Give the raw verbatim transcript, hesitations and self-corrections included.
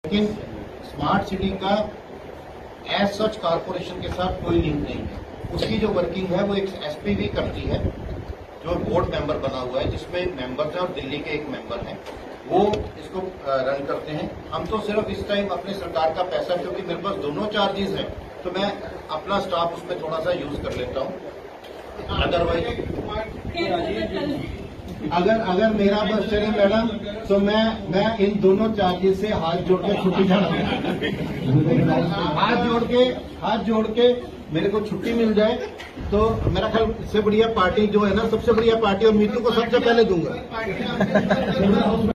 लेकिन smart city का as such corporation के साथ कोई लिंक नहीं है। उसकी जो वर्किंग है वो एक एसपीवी करती है, जो बोर्ड मेंबर बना हुआ है, जिसमें मेंबर्स हैं और दिल्ली के एक मेंबर हैं, वो इसको रन करते हैं। हम तो सिर्फ इस टाइम अपने सरकार का पैसा, क्योंकि मेरे पास दोनों चार्जेस हैं, तो मैं अपना स्टाफ उसमें थोड़ा सा यूज कर लेता हूँ। अदरवाइज अगर अगर मेरा बस चले मैडम, तो मैं मैं इन दोनों चार्जेस से हाथ जोड़ के छुट्टी जाना हाथ जोड़ के हाथ जोड़ के मेरे को छुट्टी मिल जाए तो मेरा ख्याल इससे बढ़िया पार्टी जो है ना, सबसे बढ़िया पार्टी, और मीतू को सबसे पहले दूंगा।